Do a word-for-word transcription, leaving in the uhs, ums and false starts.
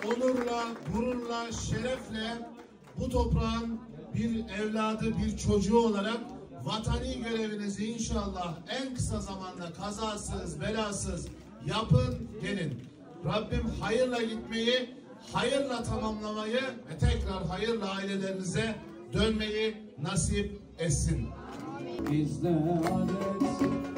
onurla, gururla, şerefle bu toprağın bir evladı, bir çocuğu olarak vatani görevinizi inşallah en kısa zamanda kazasız, belasız yapın, gelin. Rabbim hayırla gitmeyi, hayırla tamamlamayı ve tekrar hayırla ailelerinize dönmeyi nasip etsin. Bizde adet